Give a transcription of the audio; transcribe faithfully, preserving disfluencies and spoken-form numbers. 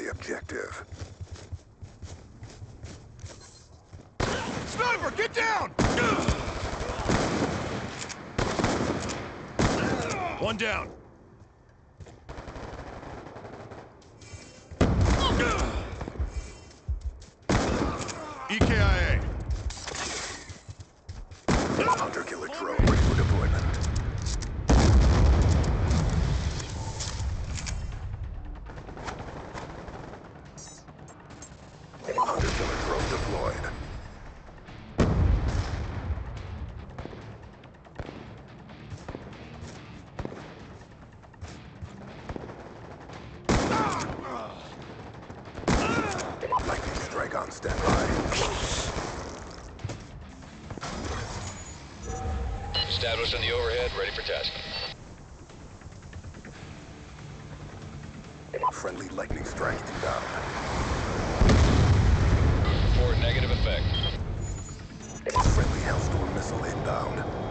the objective. Sniper, get down! One down. E K I A. Hunter-killer drone ready for deployment. Hunter-killer drone deployed. Lightning strike on standby. Established on the overhead, ready for test. Friendly lightning strike inbound. Report negative effect. Friendly Hellstorm missile inbound.